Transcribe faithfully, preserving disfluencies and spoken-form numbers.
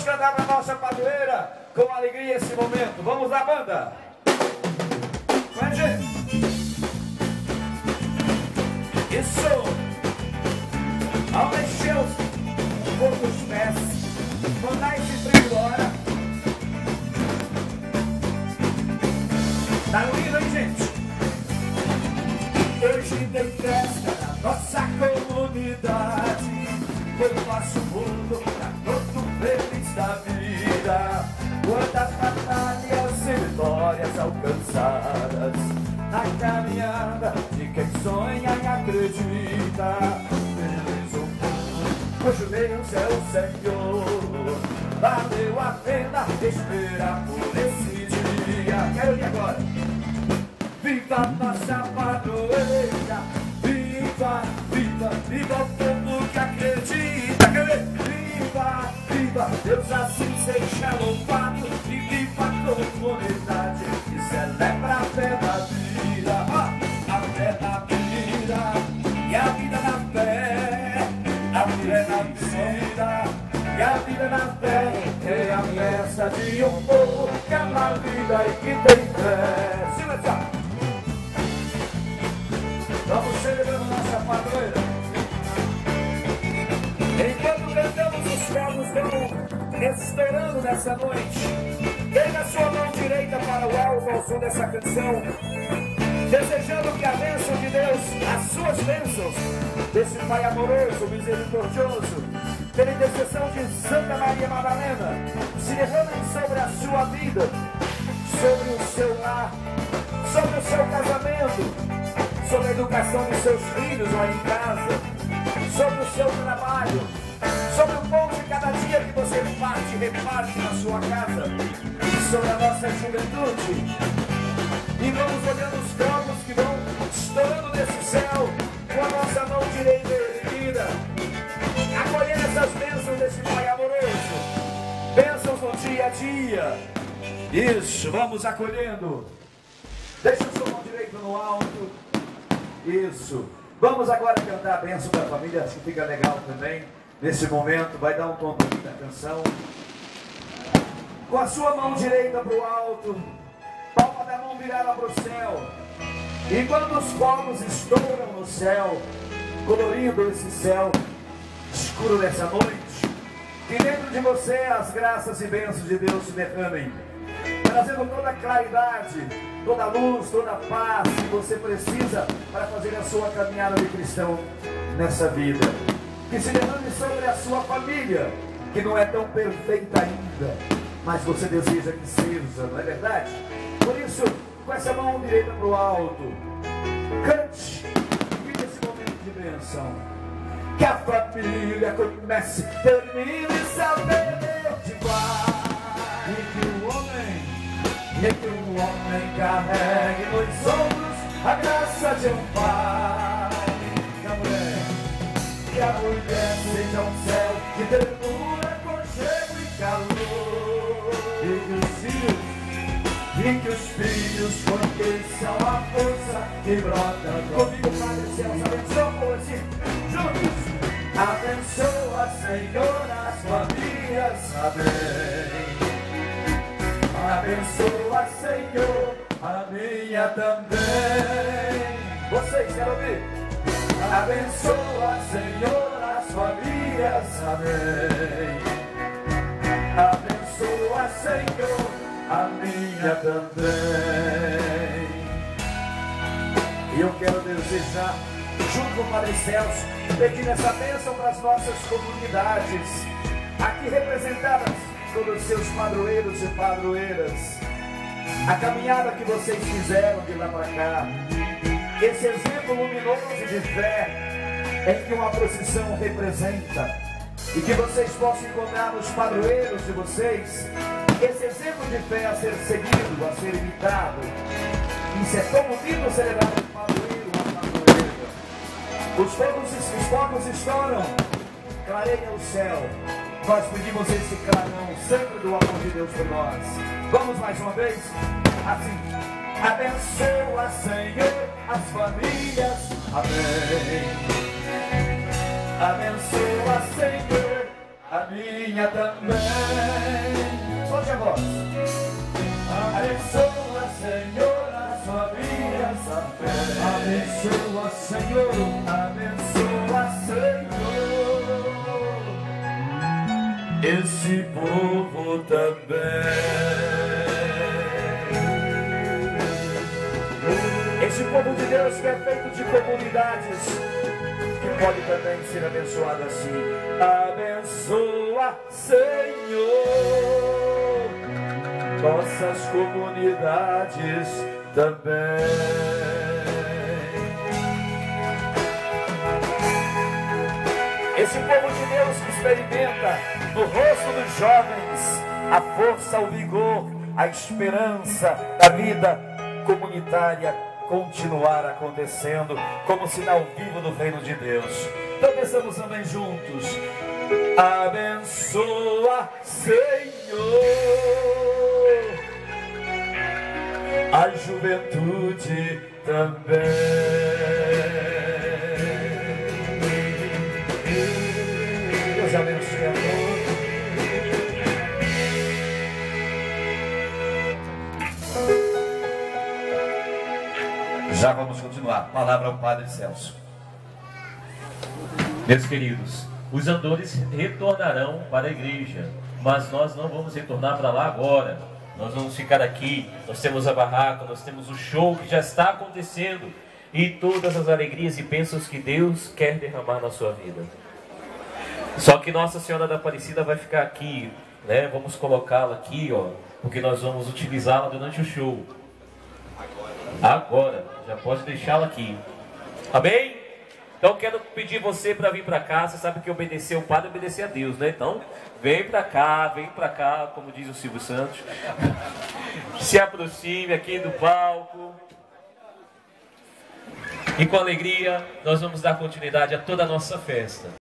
Vamos cantar para nossa padroeira com alegria esse momento. Vamos lá, banda. Vai, gente. Isso. Ao mexer os poucos pés, mandar esse frio embora. Tá no hino, hein, gente? Hoje tem festa na nossa comunidade. Foi o nosso mundo pra todo feliz da vida. Quantas batalhas e vitórias alcançadas na caminhada de quem sonha e acredita. Feliz o povo cujo Deus é o Senhor. Valeu a pena esperar por esse dia. Quero ir agora. Viva nossa padroeira, viva, viva, viva o povo que acredita. Quer ver? Viva, viva, Deus assim seja louvado. E viva a comunidade que celebra a fé da vida. Oh, a fé da vida, e a vida na fé. A fé na vida, e a vida na fé. É a festa de um povo que ama a vida e que tem fé. Silêncio. Vamos celebrando nossa padroeira. Enquanto cantamos, os fogos vão estourando nessa noite. Pega a sua mão direita para o alto ao som dessa canção, desejando que a bênção de Deus, as suas bênçãos, desse Pai amoroso, misericordioso, pela intercessão de Santa Maria Madalena, se derramem sobre a sua vida, sobre o seu lar, sobre o seu casamento, sobre a educação dos seus filhos lá em casa, sobre o seu trabalho, sobre o pão de cada dia que você parte e reparte na sua casa, sobre a nossa juventude. E vamos olhando os fogos que vão estourando nesse céu, com a nossa mão direita erguida, acolhendo essas bênçãos desse Pai amoroso, bênçãos no dia a dia. Isso, vamos acolhendo. Deixa a sua mão direita no alto. Isso. Vamos agora cantar a bênção da família, acho que fica legal também. Nesse momento, vai dar um tom da canção. Com a sua mão direita para o alto, palma da mão virada para o céu. E quando os fogos estouram no céu, colorindo esse céu escuro nessa noite, que dentro de você as graças e bênçãos de Deus se derramem, trazendo toda a claridade, toda a luz, toda a paz que você precisa para fazer a sua caminhada de cristão nessa vida. Que se derrame sobre a sua família, que não é tão perfeita ainda, mas você deseja que seja, não é verdade? Por isso, com essa mão direita para o alto, cante, vive esse momento de bênção. Que a família comece, termine e saber de igual. E que o homem E que o homem carregue nos ombros a graça de um pai. Que a mulher, que a mulher seja um céu de ternura, conchego e calor. E que os filhos, e que os filhos conheçam a força que brota. Comigo, Padre Céu, abençoa assim, juntos. Abençoa, Senhor, as famílias, amém. Abençoa, Senhor, a minha também. Vocês querem ouvir? Abençoa, Senhor, as famílias, amém. Abençoa, Senhor, a minha também. E eu quero desejar, junto com o Padre Celso, pedir essa bênção para as nossas comunidades, aqui representadas todos os seus padroeiros e padroeiras, a caminhada que vocês fizeram de lá para cá, esse exemplo luminoso de fé em que uma procissão representa, e que vocês possam encontrar nos padroeiros de vocês esse exemplo de fé a ser seguido, a ser imitado. Isso é tão bonito celebrar um padroeiro, uma padroeira. Os fogos, os fogos estouram, clareia o céu. Nós pedimos esse clarão sempre do amor de Deus por nós. Vamos mais uma vez? Assim. Abençoa, Senhor, as famílias. Amém. Abençoa, Senhor, a minha também. Solte a voz. Abençoa, Senhor, a sua vida, essa fé. Abençoa, Senhor, abençoa, Senhor, esse povo também. Esse povo de Deus que é feito de comunidades, que pode também ser abençoado assim. Abençoa, Senhor, nossas comunidades também. Esse povo de Deus que experimenta no rosto dos jovens a força, o vigor, a esperança da vida comunitária continuar acontecendo como sinal vivo do reino de Deus. Então pensamos também juntos. Abençoa, Senhor, a juventude também. Deus abençoe a todos. Já vamos continuar. Palavra ao Padre Celso. Meus queridos, os andores retornarão para a igreja, mas nós não vamos retornar para lá agora. Nós vamos ficar aqui. Nós temos a barraca, nós temos o show que já está acontecendo e todas as alegrias e bênçãos que Deus quer derramar na sua vida. Só que Nossa Senhora da Aparecida vai ficar aqui, né? Vamos colocá-la aqui, ó, porque nós vamos utilizá-la durante o show. Agora, já pode deixá-la aqui. Amém? Então quero pedir você para vir para cá. Você sabe que obedecer o padre é obedecer a Deus, né? Então vem para cá, vem para cá, como diz o Silvio Santos. Se aproxime aqui do palco. E com alegria nós vamos dar continuidade a toda a nossa festa.